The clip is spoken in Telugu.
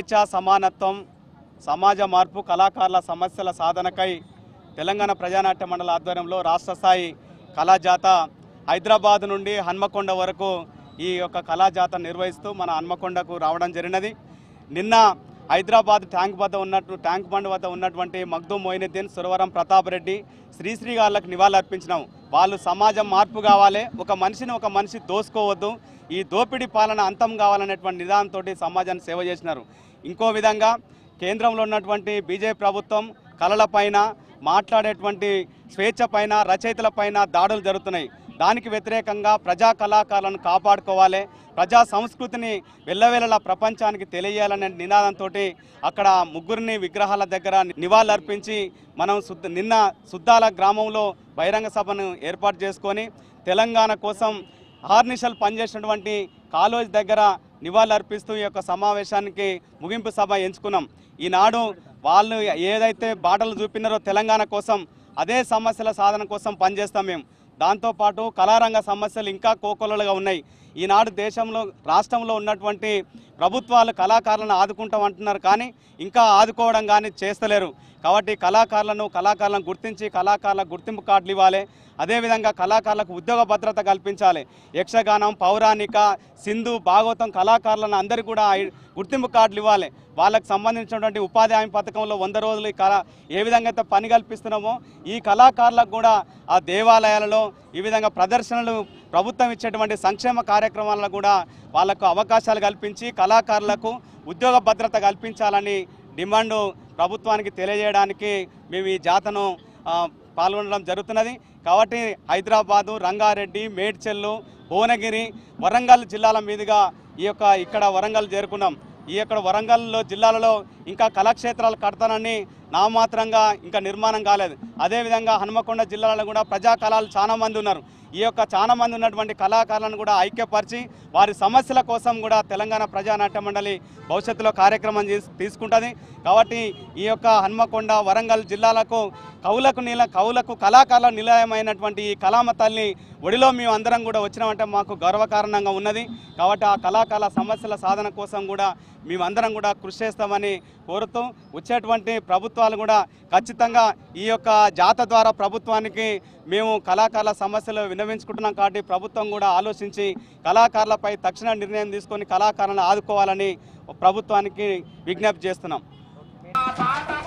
స్వేచ్ఛ సమానత్వం సమాజ మార్పు కళాకారుల సమస్యల సాధనకై తెలంగాణ ప్రజానాట్య మండలి ఆధ్వర్యంలో రాష్ట్ర స్థాయి కళాజాత హైదరాబాద్ నుండి హన్మకొండ వరకు ఈ యొక్క కళాజాత నిర్వహిస్తూ మన హన్మకొండకు రావడం జరిగినది. నిన్న హైదరాబాద్ ట్యాంక్ బండ్ వద్ద ఉన్నటువంటి మగ్దూమ్ మొయినుద్దీన్, సురవరం ప్రతాప్ రెడ్డి, శ్రీశ్రీ గారికి నివాళులర్పించినాం. వాళ్ళు సమాజం మార్పు కావాలి, ఒక మనిషి దోసుకోవద్దు, ఈ దోపిడీ పాలన అంతం కావాలనేటువంటి నిదానంతో సమాజాన్ని సేవ చేసినారు. ఇంకో విధంగా కేంద్రంలో ఉన్నటువంటి బీజేపీ ప్రభుత్వం కళలపైన, మాట్లాడేటువంటి స్వేచ్ఛ పైన, రచయితల పైన దాడులు జరుగుతున్నాయి. దానికి వ్యతిరేకంగా ప్రజా కళాకారులను కాపాడుకోవాలి, ప్రజా సంస్కృతిని వెళ్ళవేళలా ప్రపంచానికి తెలియజేయాలనే నినాదంతో అక్కడ ముగ్గురిని విగ్రహాల దగ్గర నివాళులర్పించి మనం నిన్న సుద్దాల గ్రామంలో బహిరంగ సభను ఏర్పాటు చేసుకొని తెలంగాణ కోసం ఆర్నిషల్ పనిచేసినటువంటి కాలేజ్ దగ్గర నివాళులర్పిస్తూ ఈ యొక్క సమావేశానికి ముగింపు సభ ఎంచుకున్నాం. ఈనాడు వాళ్ళు ఏదైతే బాటలు చూపినారో తెలంగాణ కోసం, అదే సమస్యల సాధన కోసం పనిచేస్తాం మేము. దాంతోపాటు కళారంగ సమస్యలు ఇంకా కోకొల్లలుగా ఉన్నాయి. ఈనాడు దేశంలో, రాష్ట్రంలో ఉన్నటువంటి ప్రభుత్వాలు కళాకారులను ఆదుకుంటామంటున్నారు, కానీ ఇంకా ఆదుకోవడం కానీ చేస్తలేరు. కాబట్టి కళాకారులను గుర్తించి కళాకారులకు గుర్తింపు కార్డులు ఇవ్వాలి. అదేవిధంగా కళాకారులకు ఉద్యోగ భద్రత కల్పించాలి. యక్షగానం, పౌరాణిక, సింధు, భాగవతం కళాకారులను అందరికీ కూడా గుర్తింపు కార్డులు ఇవ్వాలి. వాళ్ళకు సంబంధించినటువంటి ఉపాధి హామీ పథకంలో 100 రోజులు ఏ విధంగా అయితే పని కల్పిస్తున్నామో ఈ కళాకారులకు కూడా ఆ దేవాలయాలలో ఈ విధంగా ప్రదర్శనలు, ప్రభుత్వం ఇచ్చేటువంటి సంక్షేమ కార్యక్రమాలలో కూడా వాళ్ళకు అవకాశాలు కల్పించి కళాకారులకు ఉద్యోగ భద్రత కల్పించాలని డిమాండ్ ప్రభుత్వానికి తెలియజేయడానికి మేము ఈ జాతను పాల్గొనడం జరుగుతున్నది. కాబట్టి హైదరాబాదు, రంగారెడ్డి, మేడ్చల్, భువనగిరి, వరంగల్ జిల్లాల మీదుగా ఇక్కడ వరంగల్ చేరుకున్నాం. వరంగల్ జిల్లాలలో ఇంకా కళాక్షేత్రాలు కడతానని నామాత్రంగా ఇంకా నిర్మాణం కాలేదు. అదేవిధంగా హన్మకొండ జిల్లాలో కూడా ప్రజా కళలు చాలా మంది ఉన్నారు. చాలా మంది ఉన్నటువంటి కళాకారులను కూడా ఐక్యపరిచి వారి సమస్యల కోసం కూడా తెలంగాణ ప్రజానాట్య మండలి భవిష్యత్తులో కార్యక్రమం తీసుకుంటుంది. కాబట్టి ఈ హన్మకొండ, వరంగల్ జిల్లాలకు కవులకు కళాకారుల నిలయమైనటువంటి ఈ కళామ తల్లి ఒడిలో మేము అందరం కూడా వచ్చినామంటే మాకు గర్వకారణంగా ఉన్నది. కాబట్టి ఆ కళాకారుల సమస్యల సాధన కోసం కూడా మేమందరం కూడా కృషి చేస్తామని కోరుతూ, వచ్చేటువంటి ప్రభుత్వాలు కూడా ఖచ్చితంగా ఈ జాత ద్వారా ప్రభుత్వానికి మేము కళాకారుల సమస్యలు విన్నవించుకుంటున్నాం. కాబట్టి ప్రభుత్వం కూడా ఆలోచించి కళాకారులపై తక్షణ నిర్ణయం తీసుకొని కళాకారులను ఆదుకోవాలని ప్రభుత్వానికి విజ్ఞప్తి చేస్తున్నాం.